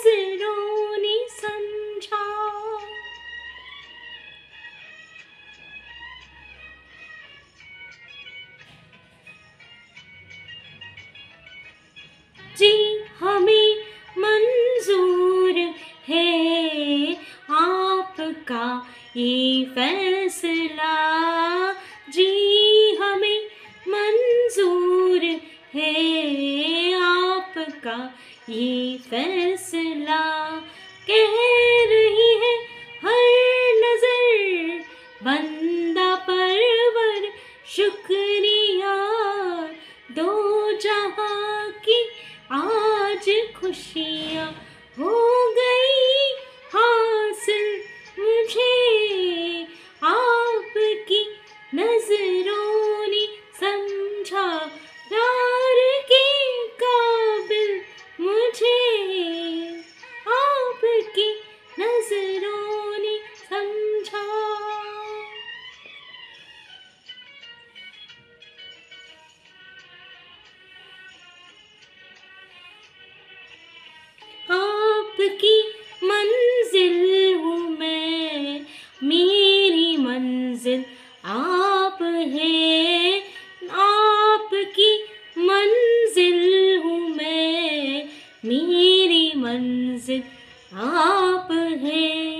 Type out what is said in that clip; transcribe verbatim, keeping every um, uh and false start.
नजरों ने समझा। जी हमें मंजूर है आपका ये फैसला, जी हमें मंजूर है आपका ये फैसला। कह रही है हर नजर बंदा परवर शुक्रिया, दो जहां की आज खुशियाँ हो गई हासिल मुझे, आपकी नजरों ने समझा, प्यार के काबिल मुझे, आपकी नजरों ने समझा। आपकी मंजिल हूँ मैं, मेरी मंजिल आप हैं। आपकी मंजिल हूँ मैं, मेरी मंजिल आप हैं।